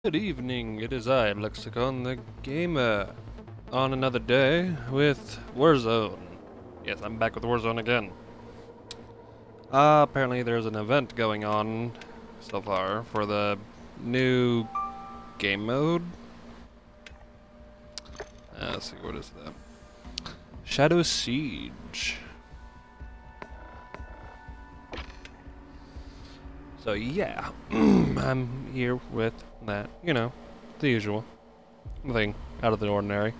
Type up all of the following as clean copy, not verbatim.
Good evening, it is I, Lexicon the Gamer, on another day with Warzone. Yes, I'm back with Warzone again. Apparently there's an event going on so far for the new game mode. Let's see, what is that? Shadow Siege. So yeah, I'm here with that, you know, the usual. Nothing out of the ordinary.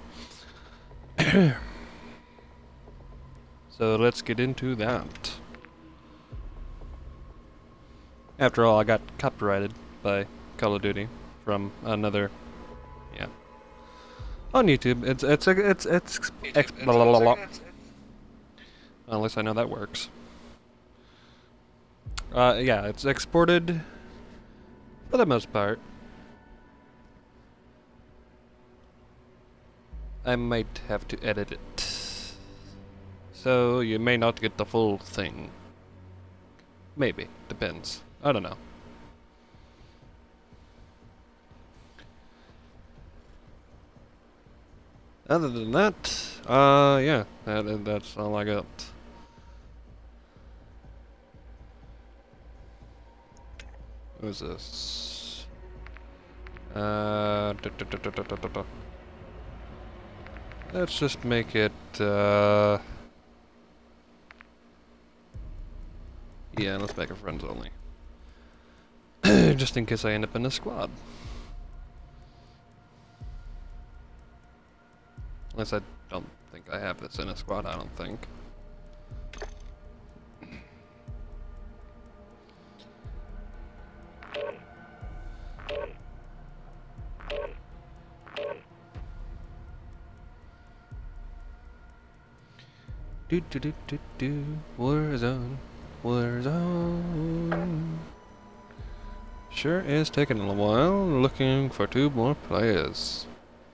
So let's get into that. After all, I got copyrighted by Call of Duty from another, yeah, on YouTube. It's blah, blah, blah, blah. Unless I know that works. Yeah, it's exported for the most part. I might have to edit it, so you may not get the full thing. Maybe, depends. I don't know. Other than that, yeah, that's all I got. What is this? Let's just make it, yeah, let's make it friends only. Just in case I end up in a squad. Unless I don't think I have this in a squad, I don't think. Warzone, Warzone. Sure is taking a while. Looking for 2 more players.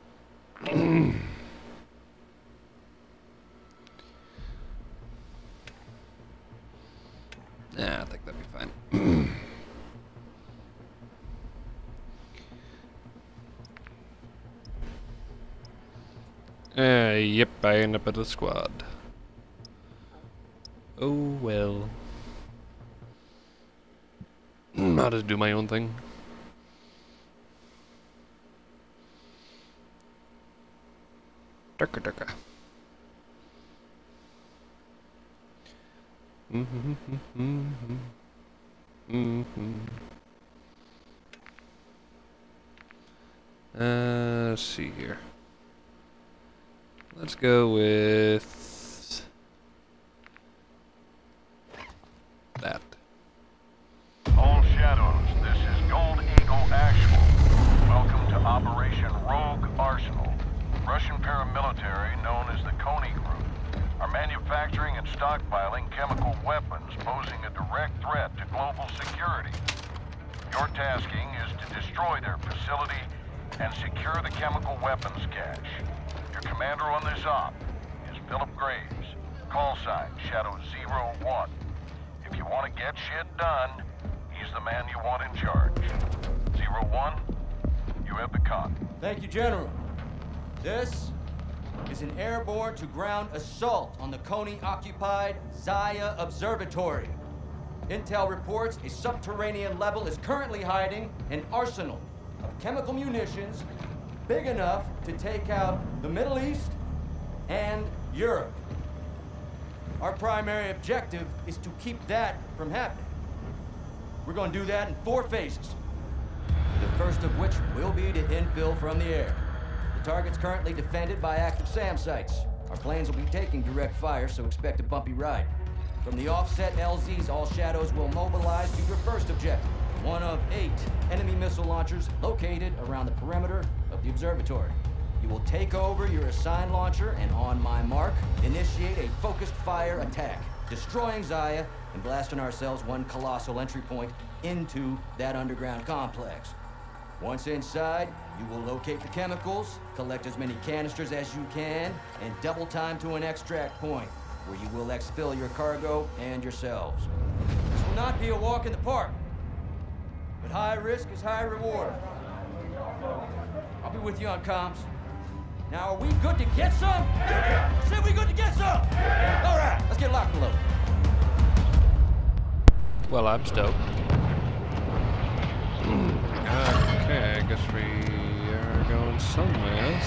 Yeah, I think that'd be fine. Yep, I end up at a squad. Oh well. I'll just do my own thing. Durka durka. Let's see here. Let's go with that. All Shadows, this is Gold Eagle Actual. Welcome to Operation Rogue Arsenal. Russian paramilitary known as the Kony Group are manufacturing and stockpiling chemical weapons posing a direct threat to global security. Your tasking is to destroy their facility and secure the chemical weapons cache. Your commander on this op is Philip Graves. Call sign Shadow 01. If you want to get shit done, he's the man you want in charge. 01, you have the con. Thank you, General. This is an airborne to ground assault on the Kony-occupied Zaya Observatory. Intel reports a subterranean level is currently hiding an arsenal of chemical munitions big enough to take out the Middle East and Europe. Our primary objective is to keep that from happening. We're going to do that in 4 phases. The first of which will be to infill from the air. The target's currently defended by active SAM sites. Our planes will be taking direct fire, so expect a bumpy ride. From the offset LZs, all Shadows will mobilize to your first objective, one of 8 enemy missile launchers located around the perimeter of the observatory. You will take over your assigned launcher and, on my mark, initiate a focused fire attack, destroying Zaya and blasting ourselves one colossal entry point into that underground complex. Once inside, you will locate the chemicals, collect as many canisters as you can, and double time to an extract point, where you will exfil your cargo and yourselves. This will not be a walk in the park, but high risk is high reward. with you on comms. Now, are we good to get some? Yeah. Said we good to get some? Yeah. All right, let's get locked and loaded. Well, I'm stoked. Okay, I guess we are going somewhere.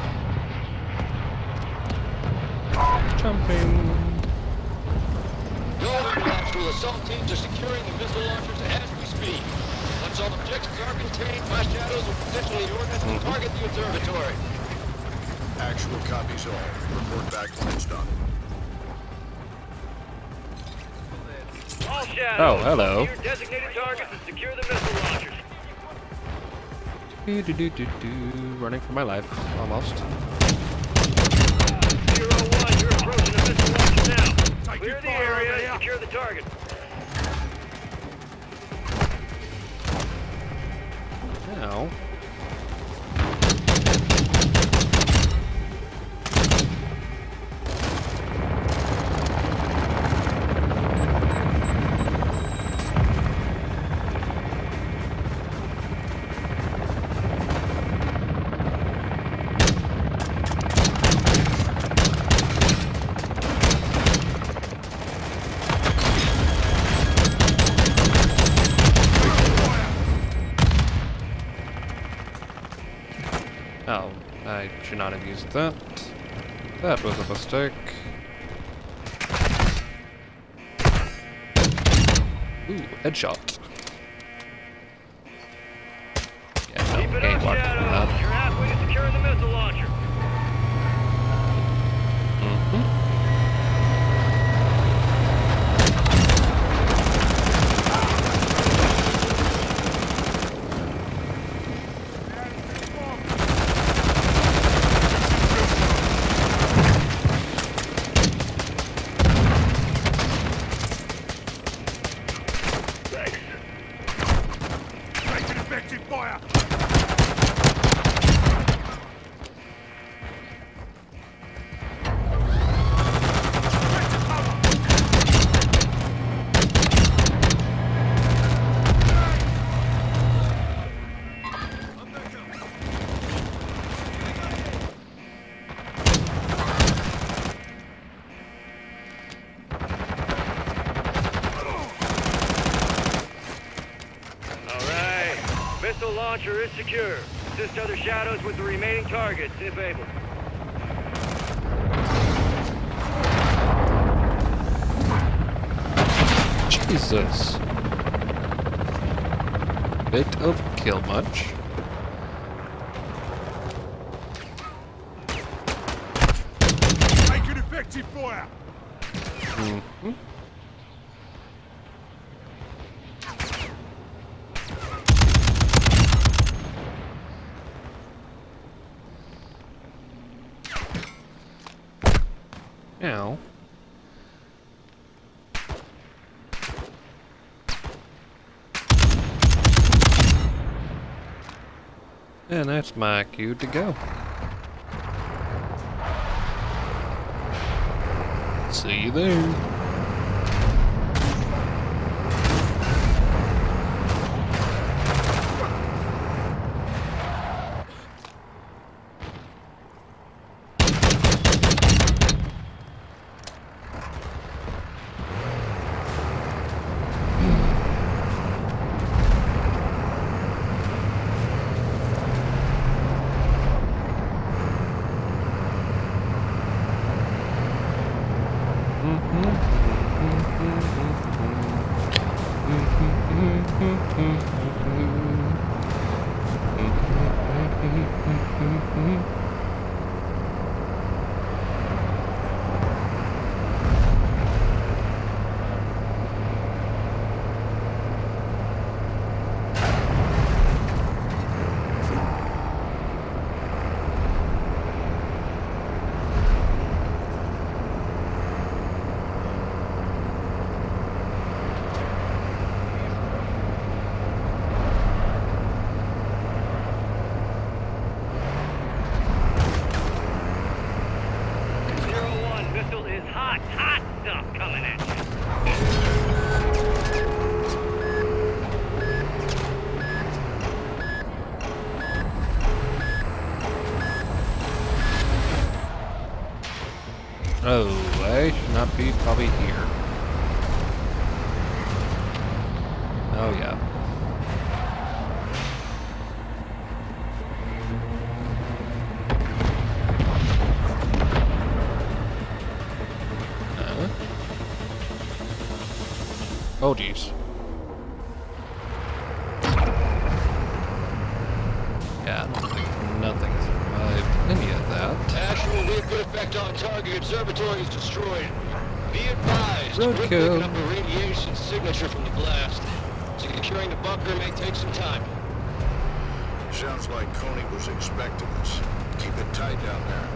Jumping. Golden Actual assault teams are securing the missile launchers as we speak. Once all objectives are contained, my shadows will potentially organize and target the observatory. Actual copies all. Report back when it's done. All shadows. Oh, hello. Your designated targets and secure the missile launchers. Running for my life, almost. 0-1, you're approaching the missile launcher now. Clear the area and secure the target. Now. Oh, I should not have used that. That was a mistake. Ooh, headshot. Yeah, no, Keep it ain't up, working shadows. that. You're halfway to securing the missile launcher. Missile launcher is secure. Assist other shadows with the remaining targets, if able. Jesus. Bit of kill much. Make an effective fire! Now. And that's my cue to go. See you there. Oh, I should not be probably here. Oh yeah. Oh jeez. Yeah, I don't think nothing survived any of that. Actual, we have good effect on target. Observatory is destroyed. Be advised, we're Roadkill. picking up a radiation signature from the blast. Securing the bunker may take some time. Sounds like Coney was expecting us. Keep it tight down there.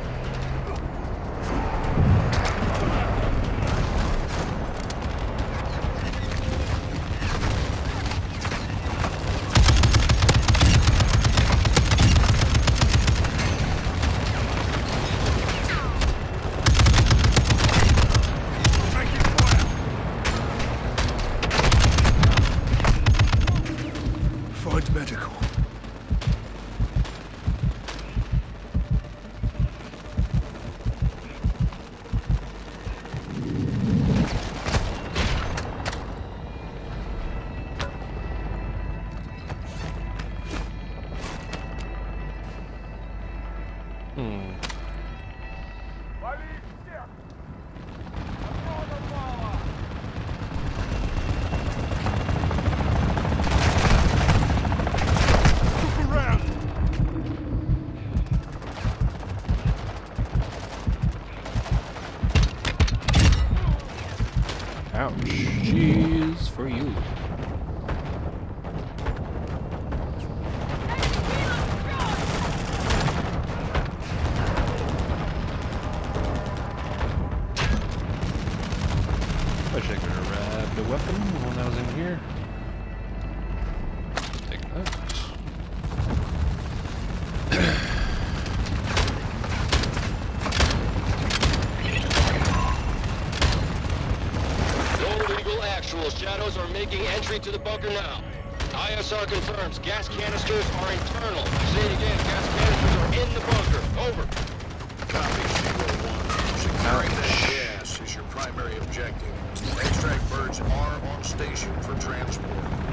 Find medical. Ouch. Jeez for you. Wish I could have grabbed a weapon when I was in here. Take that. Actual, Shadows are making entry to the bunker now. ISR confirms gas canisters are internal. Say it again, gas canisters are in the bunker. Over. Copy, Zero 1. Securing that gas is your primary objective. Extract birds are on station for transport.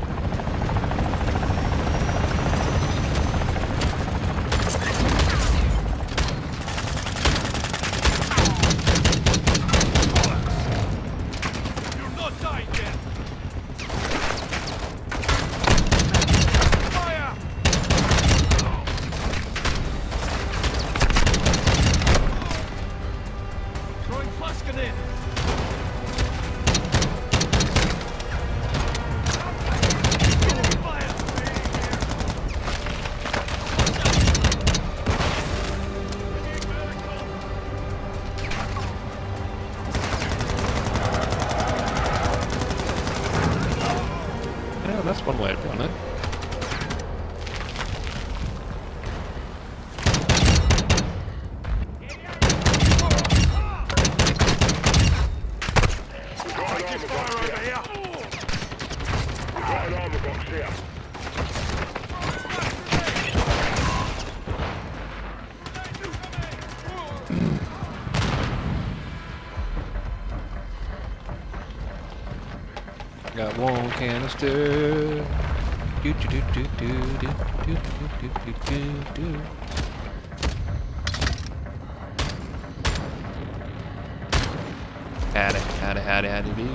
Yeah, that's one way of doing it. Got one canister. Do do do do do do do do do do do. Howdy do.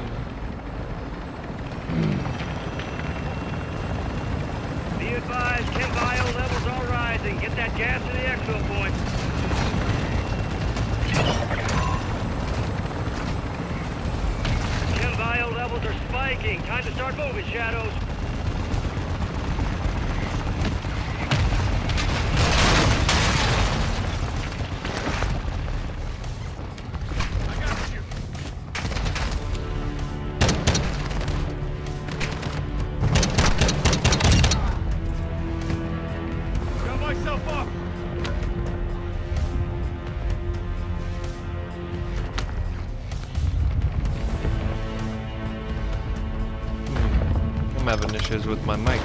Be advised, chem bio levels are rising. Get that gas to the exfil point. Chem bio levels are spiking. Time to start moving, Shadows. I'm having issues with my mic.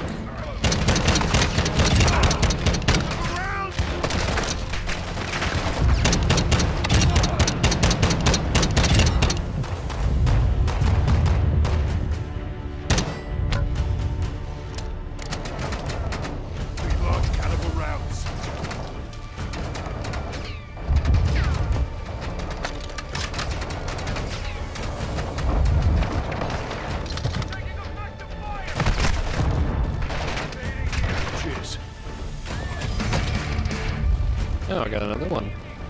Oh, I got another one.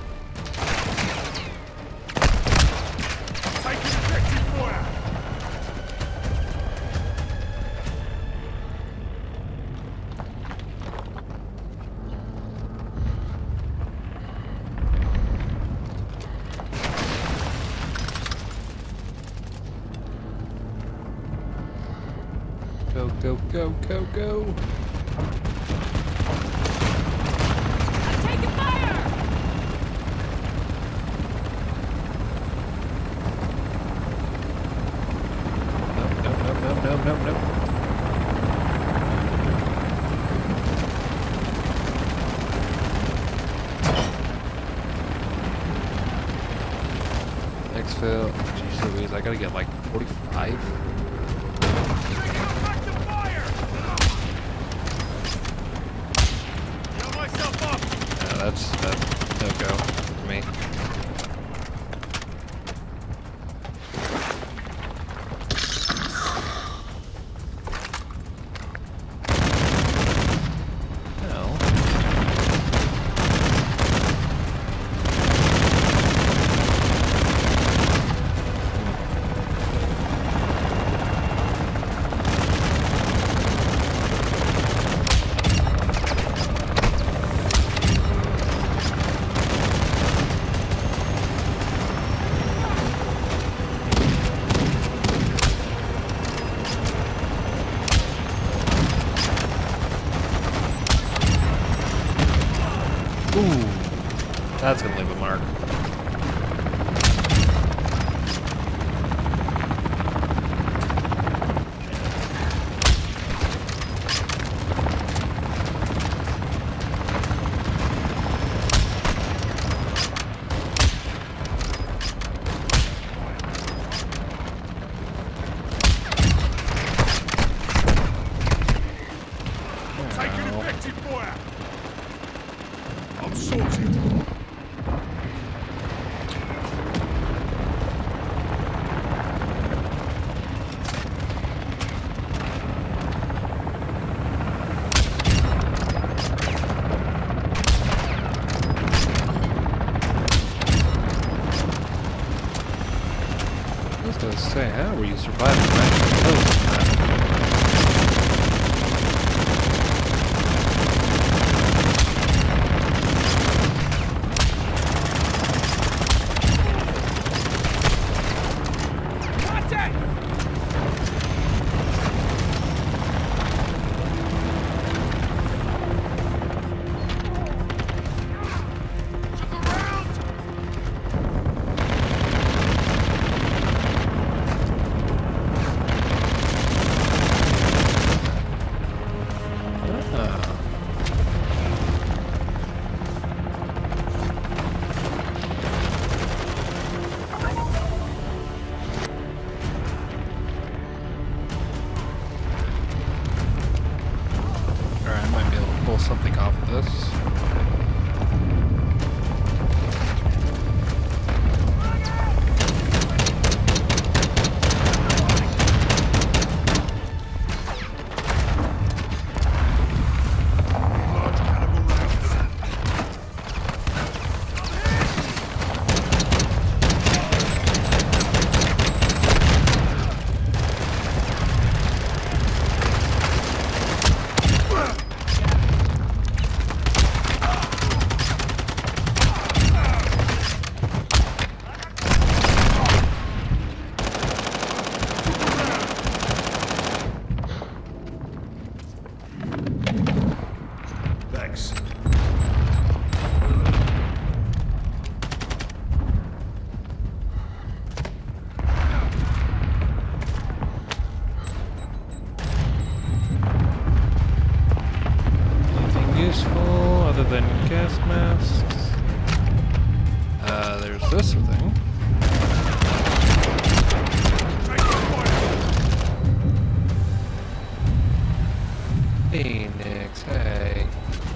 Go, go, go, go, go. I'm taking fire! Nope. Exfil. Jeez Louise, I gotta get like 45. That's no go for me. No. Ooh, that's gonna leave a mark. I was gonna say, how were you surviving that? Alright, I might be able to pull something off of this. Useful other than gas masks. There's this thing. Phoenix, hey.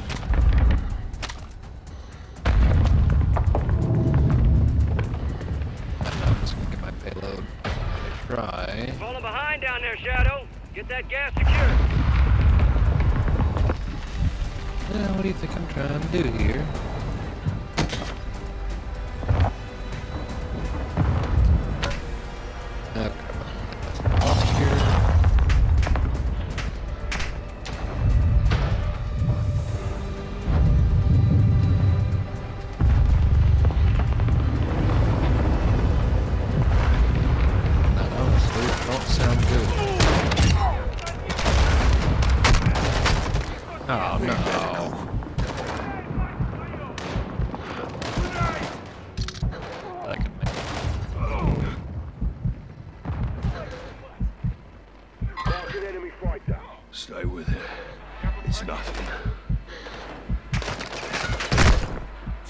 I'm just gonna get my payload. Try. Falling behind down there, Shadow. Get that gas secured. What do you think I'm trying to do here?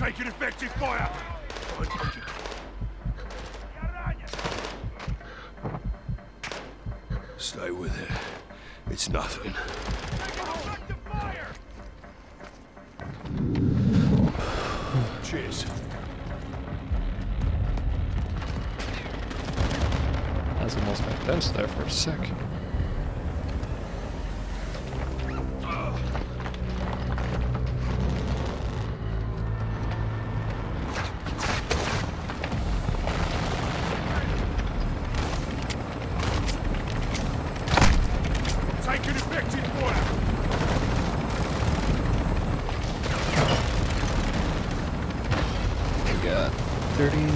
Taking effective fire! Stay with it. It's nothing. Cheers. That's almost made sense there for a sec. Taking effective fire! We got 30.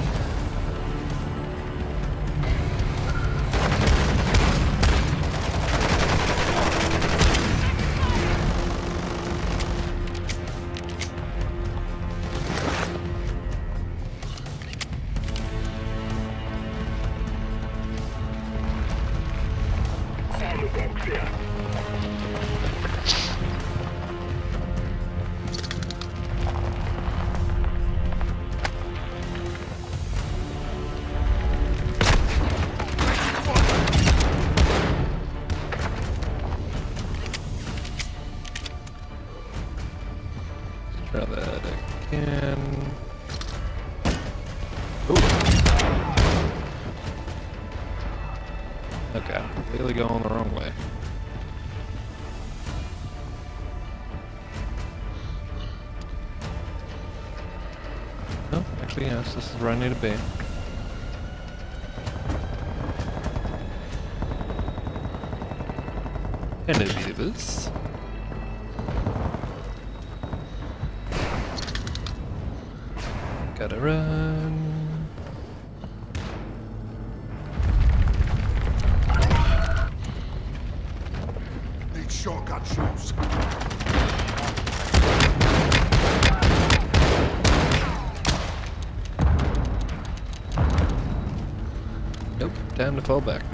Try that again. Ooh. Okay, I'm completely going the wrong way. No, actually, yes, this is where I need to be. Hello, viewers. Gotta run. Need shotgun shells. Nope, time to fall back.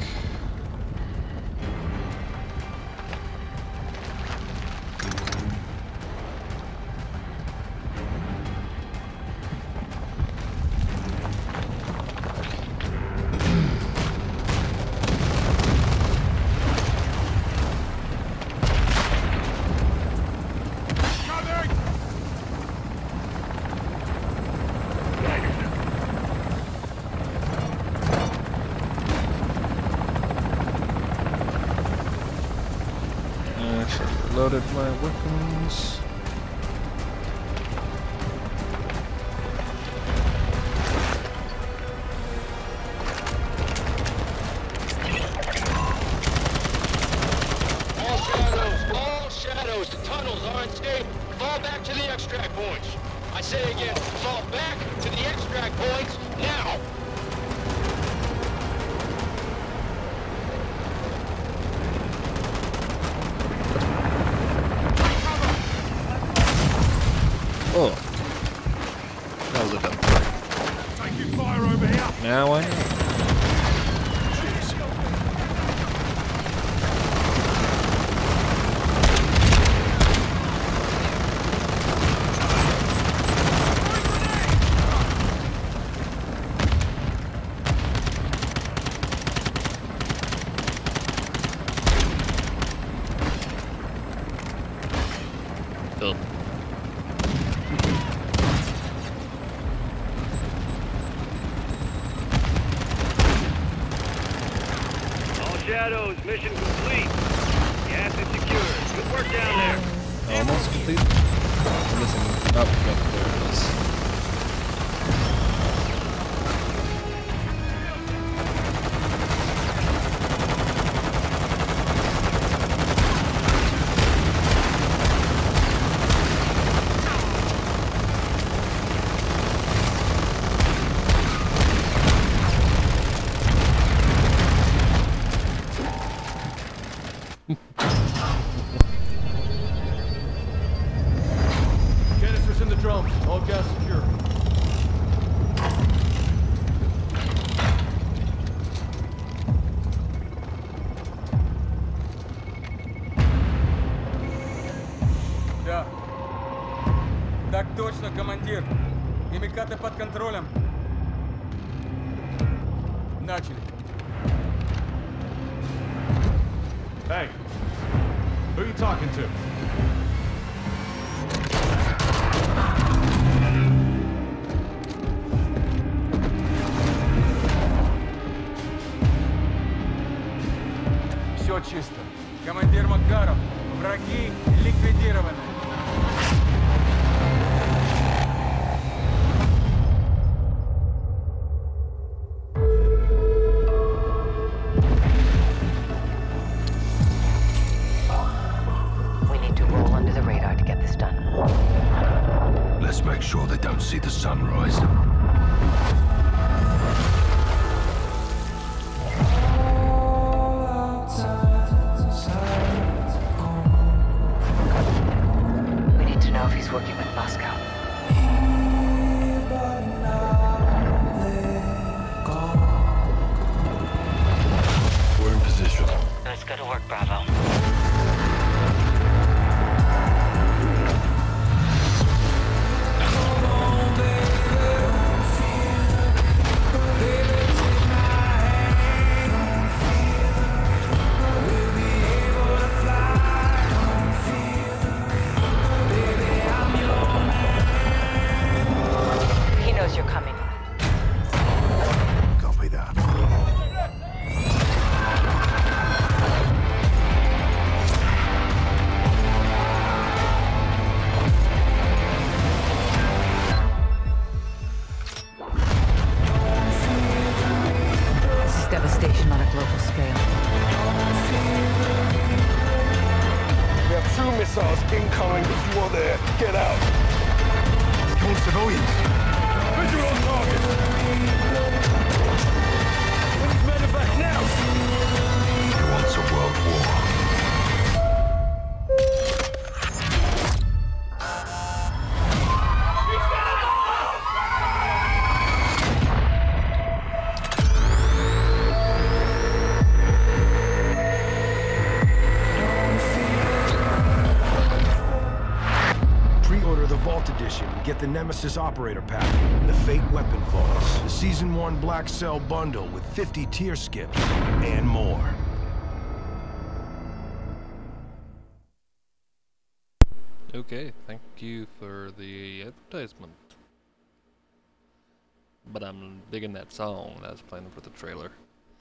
Loaded my weapons. All shadows, the tunnels are unsafe. Fall back to the extract points. I say again, fall back to the extract points now. Oh, that was a dumb thing. Taking fire over here. Now I know. Build. Shadows, mission complete. Gas is secured. Good work down there. Almost complete. I'm missing. Oh, no, there it is. Canisters in the drums. All gas secure. Да. Так точно, командир. Химикаты под контролем. Начали. Hey, who are you talking to? Все чисто. Командир Макаров, враги ликвидированы. We need to roll under the radar to get this done. Let's make sure they don't see the sunrise. We need to know if he's working with Moscow. We're in position. Let's go to work, Bravo. He knows you're coming. Copy that. This is devastation on a global scale. We have 2 missiles incoming. If you are there, get out. Kill civilians. Visual on target. We need medevac now. He wants a world war. Pre-order the Vault Edition and get the Nemesis Operator Pack, the Fate Weapon Vaults, the Season 1 Black Cell Bundle with 50 tier skips, and more. Okay, thank you for the advertisement. But I'm digging that song that was playing for the trailer.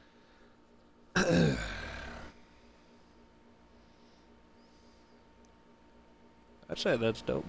I'd say that's dope.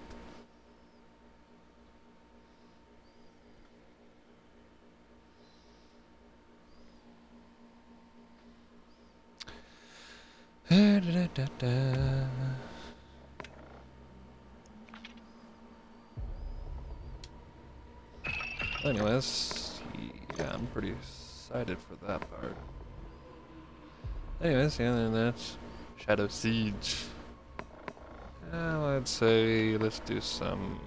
Anyways, yeah, I'm pretty excited for that part. Anyways, yeah, and that's Shadow Siege. I'd say let's do some.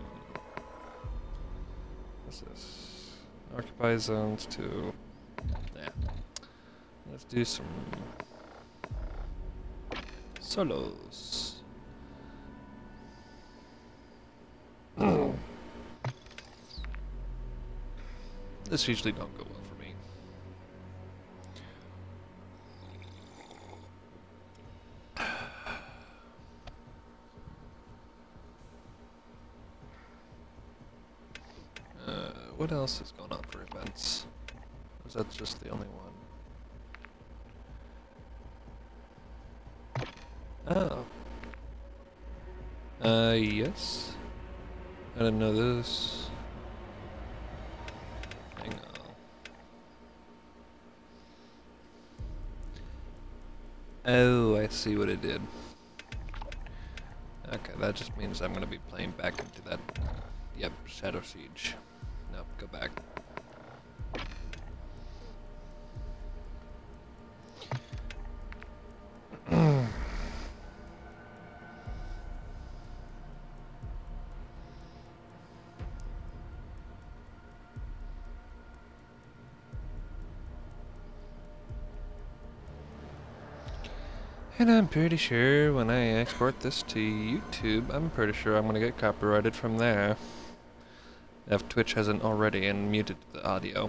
What's this? Occupy zones to. Yeah. Let's do some solos. This usually don't go well for me. What else is going on for events? Or is that just the only one? Oh. Yes. I didn't know this. Hang on. Oh, I see what it did. Okay, that just means I'm gonna be playing back into that. Yep, Shadow Siege. Nope, go back. And I'm pretty sure when I export this to YouTube, I'm pretty sure I'm gonna get copyrighted from there. if Twitch hasn't already and muted the audio.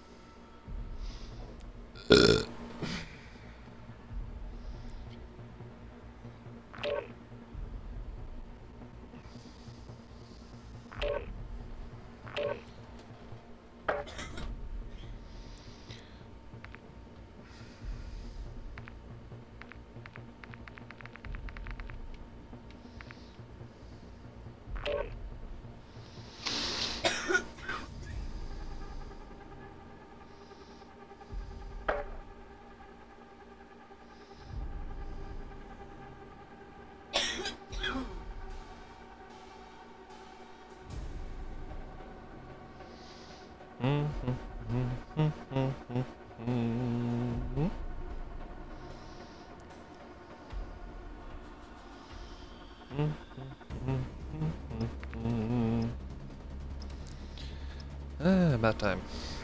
About time.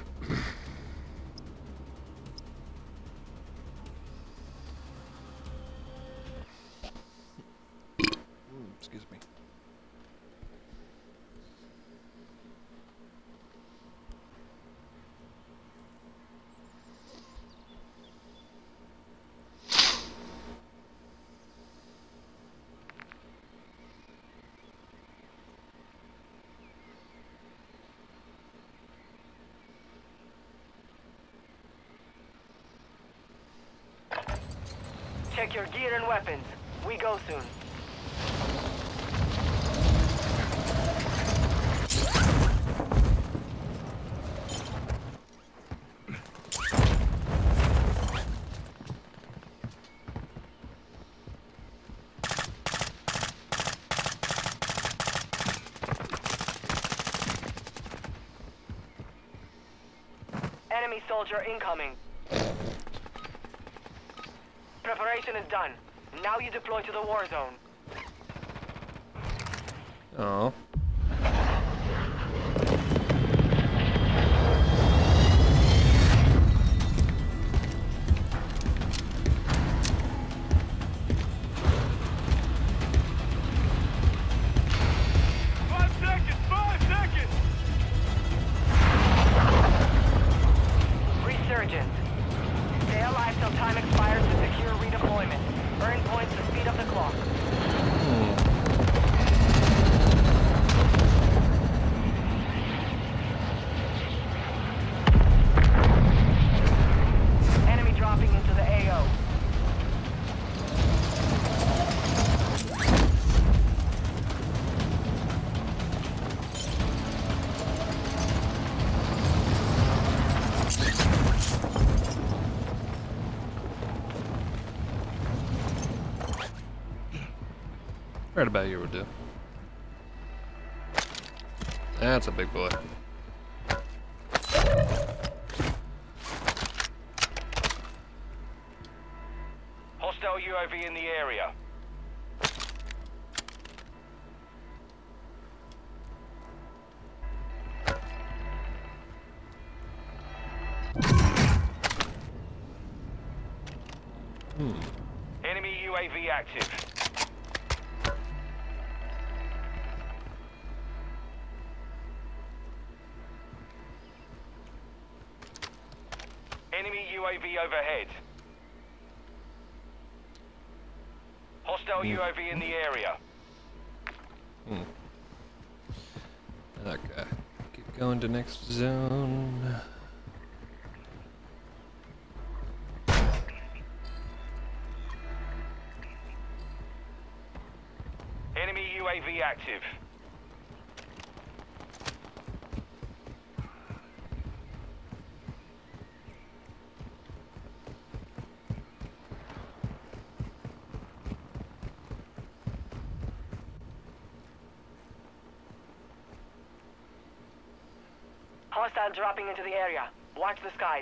Excuse me. Check your gear and weapons. We go soon. Enemy soldier incoming. Preparation is done. Now you deploy to the war zone. Oh. Resurgence. Stay alive till time expires to secure redeployment. Earn points to speed up the clock. Enemy dropping into the AO. Right about you would do. That's a big boy. Hostile UAV in the area. Enemy UAV active. Enemy UAV overhead. Hostile UAV in the area. Okay. Keep going to next zone. Enemy UAV active. Hostile dropping into the area. Watch the skies.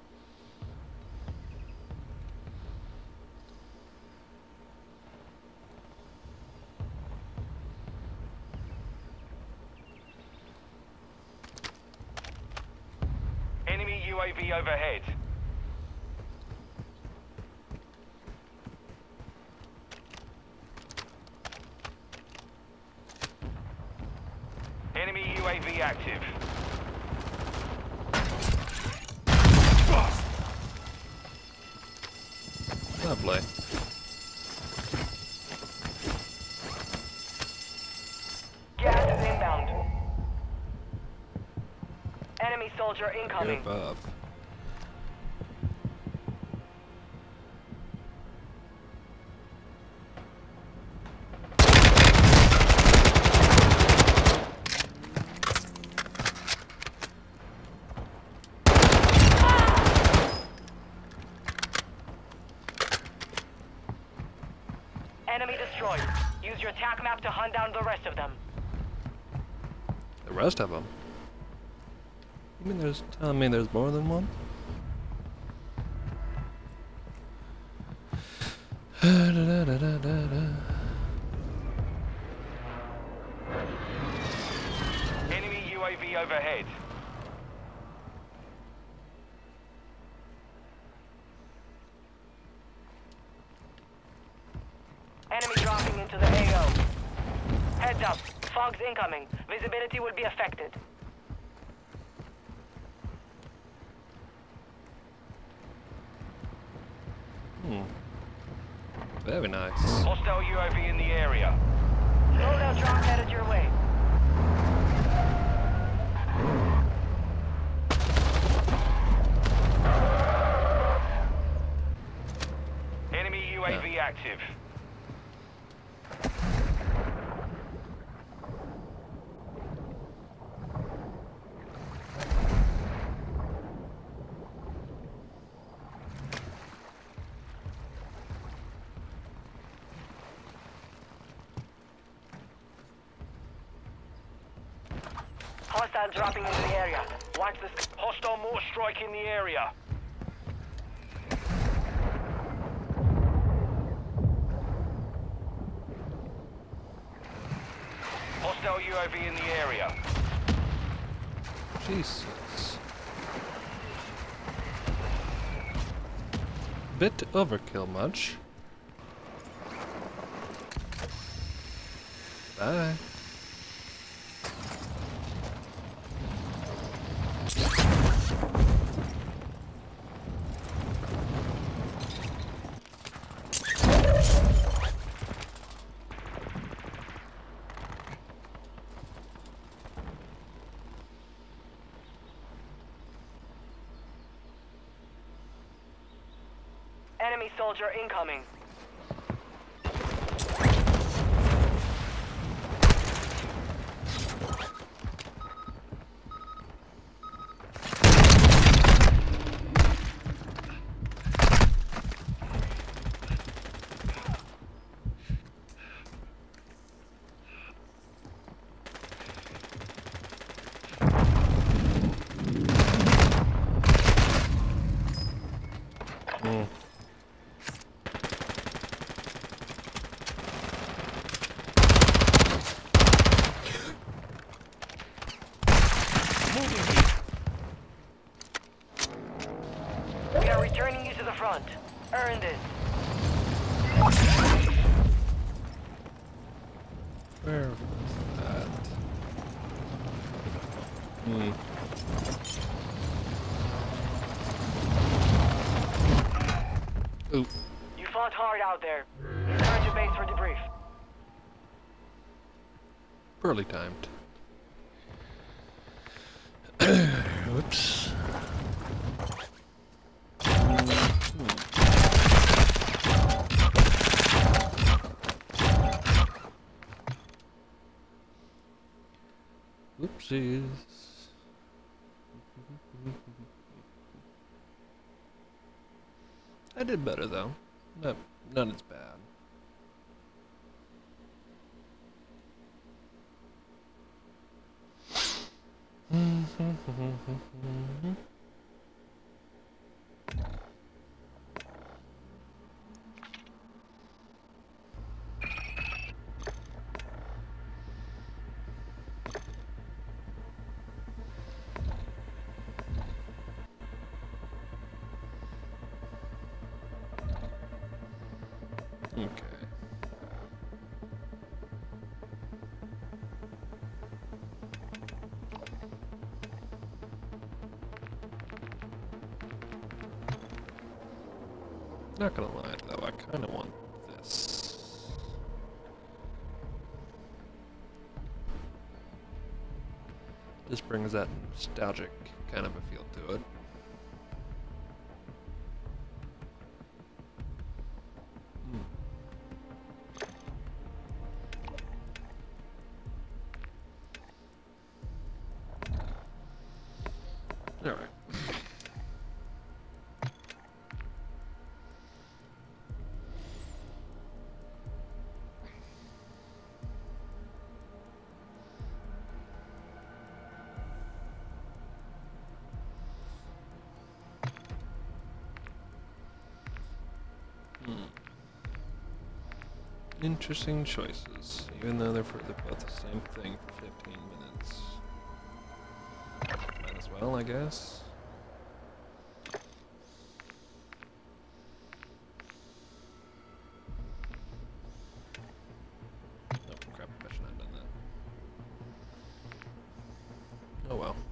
Enemy UAV overhead. Enemy UAV active. Lovely. Gas is inbound. Enemy soldier You're incoming. above. Enemy destroyed. Use your attack map to hunt down the rest of them. The rest of them? You mean there's telling me there's more than one? Enemy UAV overhead. Enemy dropping into the AO. Heads up. Fog's incoming. Visibility will be affected. Very nice. Hostile UAV in the area. Loadout drop headed your way. Enemy UAV active. Hostile dropping into the area. Watch this. Hostile mortar strike in the area. Hostile UAV in the area. Jesus. Bit overkill much. Bye. Enemy soldier incoming. We are returning you to the front. Earn this. Where was that? Ooh. You fought hard out there. Return to base for debrief. Poorly timed. Whoops. Whoopsies. I did better though. No, none as bad. Not gonna lie though, I kinda want this. This brings that nostalgic kind of a feel to it. Alright. Interesting choices, even though they're both the same thing for 15 minutes. Might as well, I guess. Oh crap, I should not have done that. Oh well.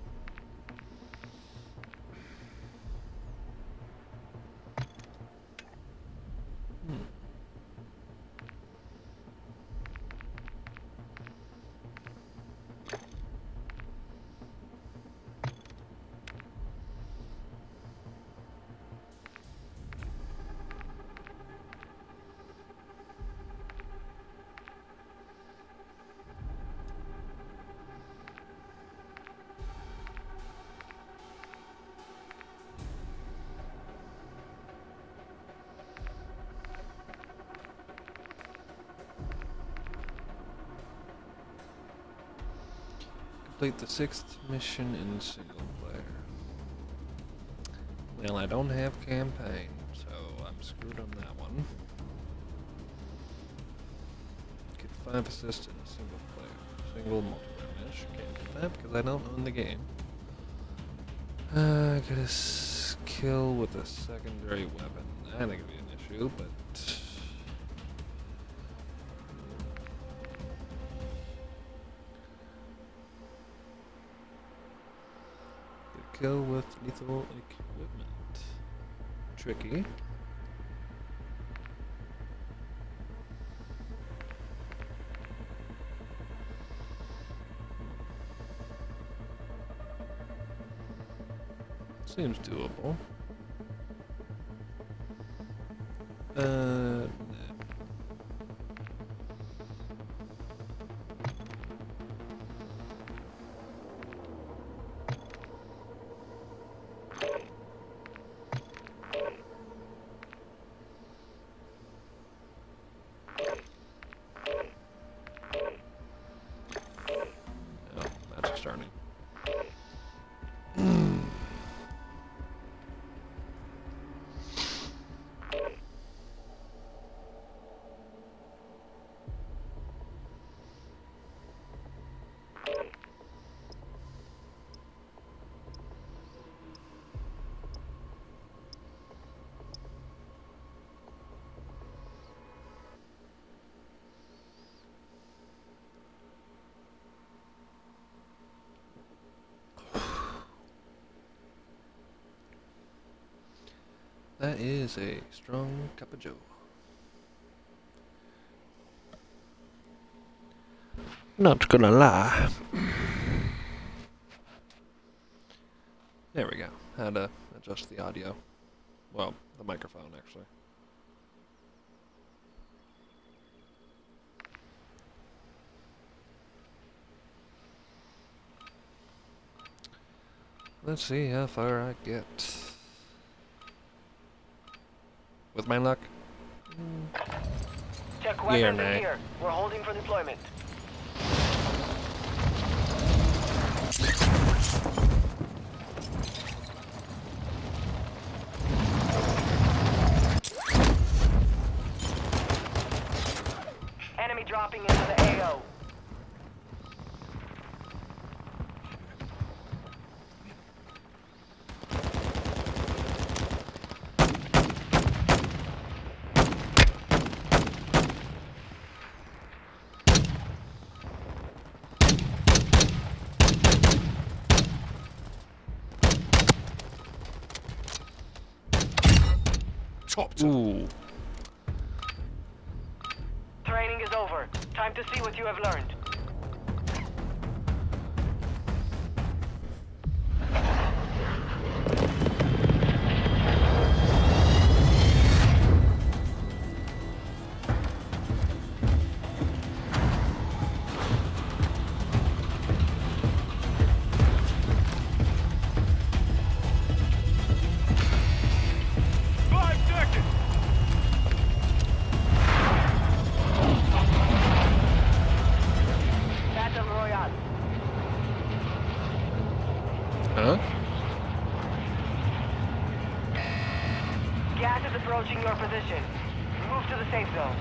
Complete the 6th mission in single player. Well, I don't have campaign, so I'm screwed on that one. Get 5 assists in a single player. Single multiplayer match. Can't do that because I don't own the game. Get a kill with a secondary weapon. That ain't gonna be an issue, but... Go with lethal equipment. Tricky. Seems doable. Nah. Starting. That is a strong cup of joe. Not gonna lie. There we go. How to adjust the audio. Well, the microphone actually. Let's see how far I get. With my luck? Check weapons in here. We're holding for deployment. Enemy dropping into the AO. chopper. Ooh. Training is over. Time to see what you have learned. Battle Royale. Huh? Gas is approaching your position. Move to the safe zone.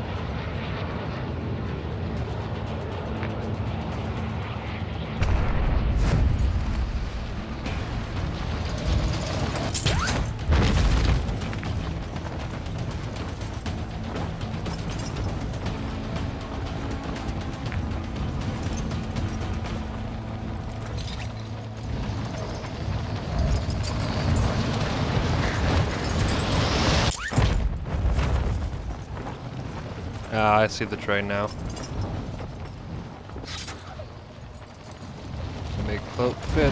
Ah, I see the train now. Make boat fit.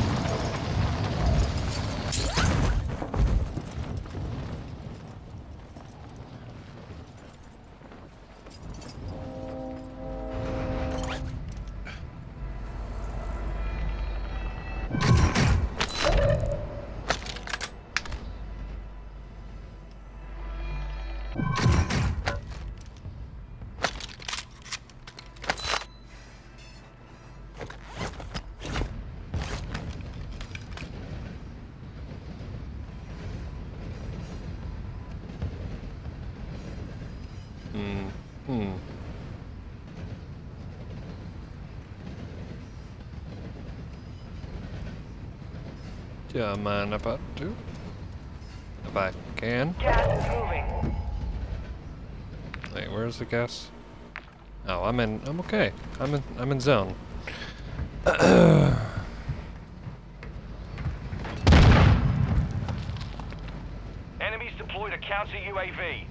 Yeah, man, about to. If I can. Gas is moving. Wait, where's the gas? Oh, I'm okay. I'm in zone. Enemies deployed a counter UAV.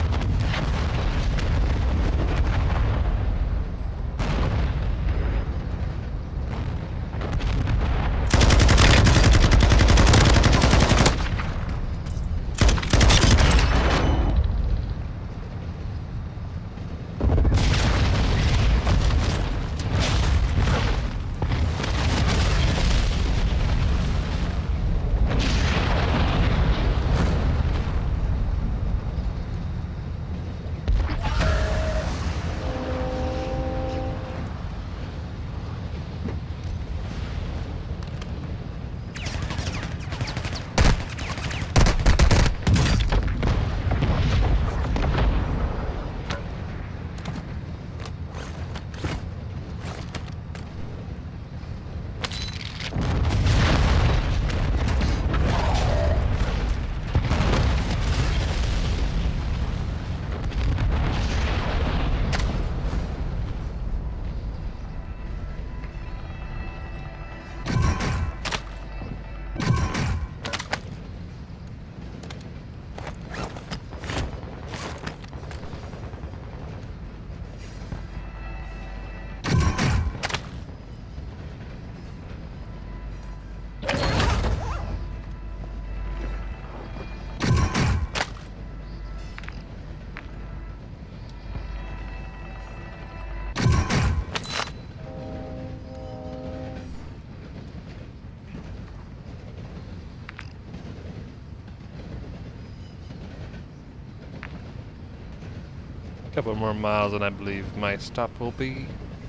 Couple more miles and I believe my stop will be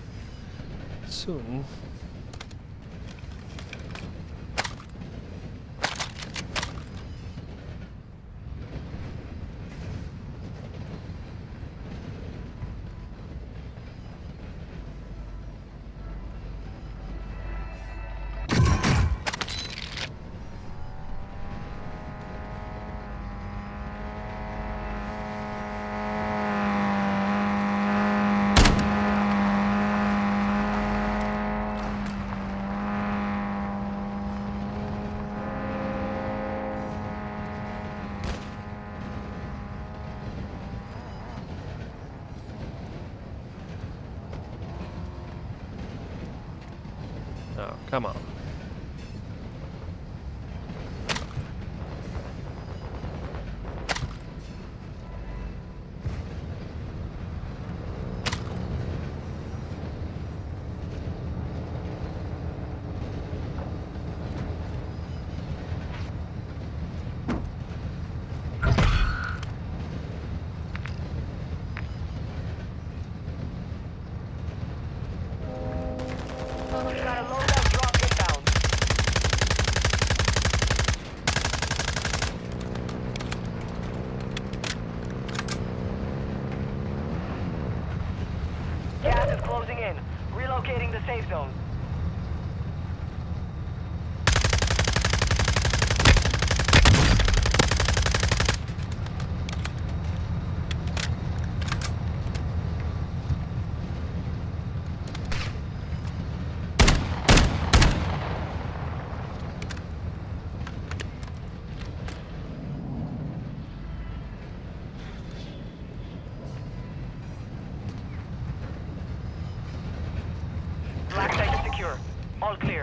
soon. Come on. We've got a loadout drop inbound. Gas is closing in. Relocating the safe zone. Black site is secure. All clear.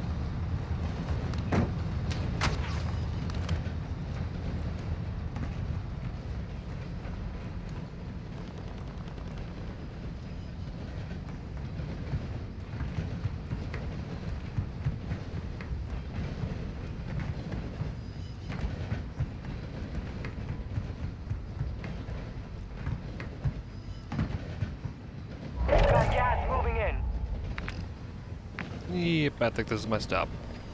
Got gas moving in. Yep, I think this is my stop.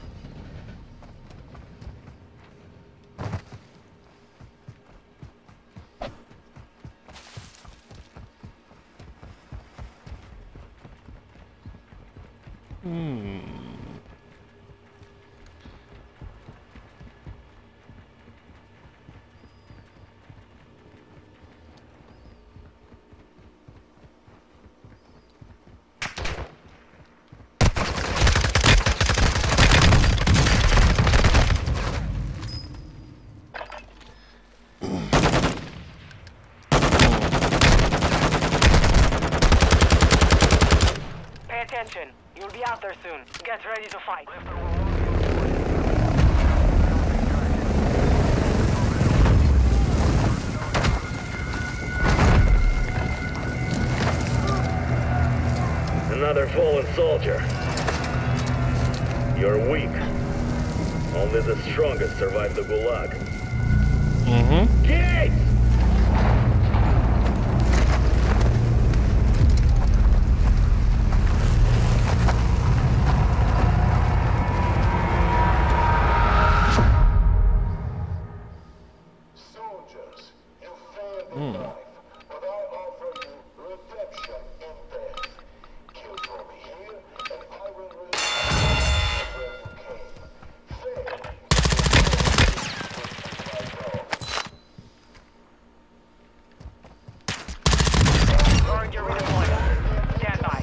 Pay attention. You'll be out there soon. Get ready to fight. Another fallen soldier. You're weak. Only the strongest survive the Gulag. Mm-hmm. Gates! Soldiers, you failed in life, but I offer you redemption in death. Kill for me here, and I will release you where you came. Fail. Earned your redeployment. Stand by.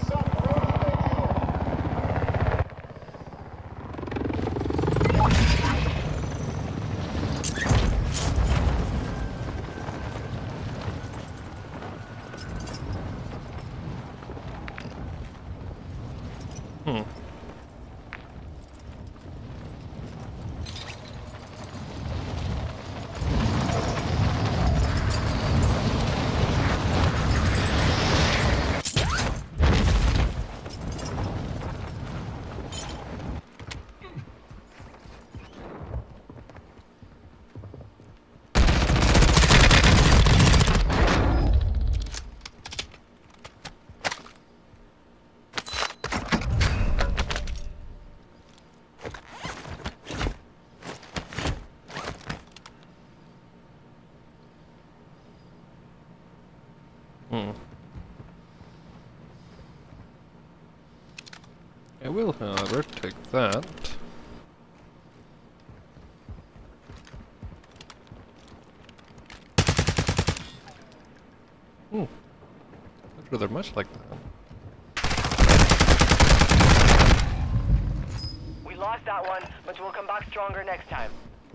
I will, however, take that. That's rather much like that. We lost that one, but we'll come back stronger next time.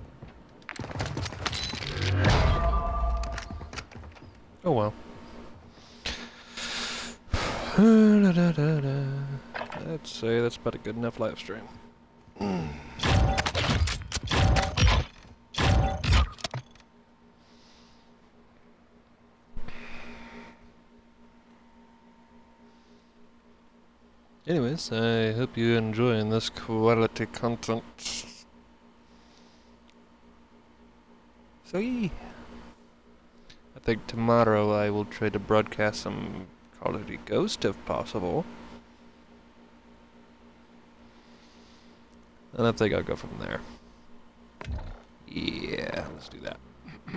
Oh well. I'd say that's about a good enough live stream. Anyways, I hope you're enjoying this quality content. So yeah. I think tomorrow I will try to broadcast some Call of Duty Ghost if possible. And I think I'll go from there. Yeah, let's do that.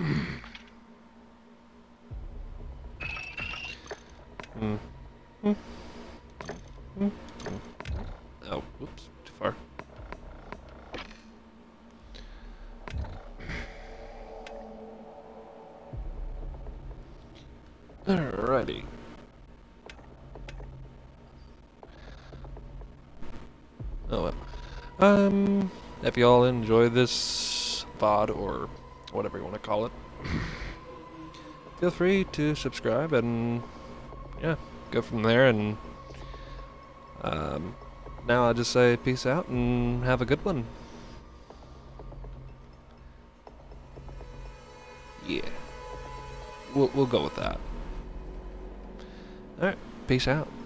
Oh, whoops, too far. Alrighty. Oh well. If y'all enjoy this VOD or whatever you want to call it, feel free to subscribe and yeah, go from there. And now I just say peace out and have a good one. Yeah, we'll go with that. All right, peace out.